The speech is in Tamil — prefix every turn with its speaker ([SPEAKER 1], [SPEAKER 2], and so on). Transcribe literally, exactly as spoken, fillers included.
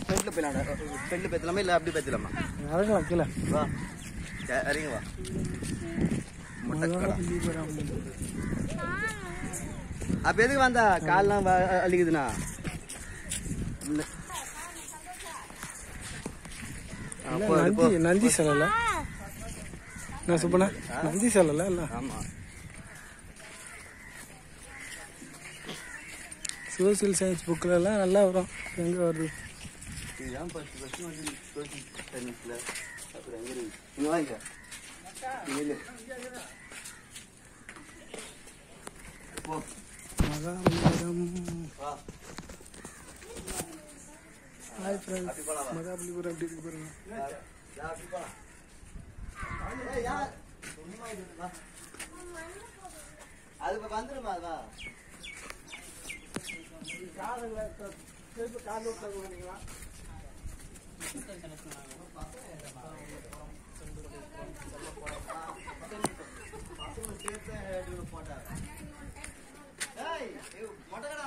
[SPEAKER 1] ஃப்ரெண்ட்ல போயிடலாம்டா. ஃப்ரெண்ட்ல பேத்தலாமா இல்லை அப்படி பேத்தலாமா?
[SPEAKER 2] இறங்கலாம் கீழே.
[SPEAKER 1] வா இறங்க வா. அப்போ எதுக்கு வந்தா கால்லாம் அழிக்குதுண்ணா?
[SPEAKER 2] நந்தி நந்தி செல்லல நான் சுப்பண்ணா நந்தி செல்லல இல்லை.
[SPEAKER 1] ஆமாம்
[SPEAKER 2] சோசியல் சயின்ஸ் புக்கிலலாம் நல்லா வரும். எங்கே வருது?
[SPEAKER 1] இதுதான் ஃபஸ்ட்டு ஃபஸ்ட்டு வந்து சோசியல் சயின்ஸில். அப்புறம் எங்கே இருக்குது? இங்கே வாங்க இல்லை போ.
[SPEAKER 2] மகாபலிபுரம். ஹாய் ஃப்ரெண்ட்ஸ், மகாபலிபுரம் எப்படி இருக்கு பாருங்க.
[SPEAKER 1] அது இப்போ வந்துடுமா? அதுவா போட்டா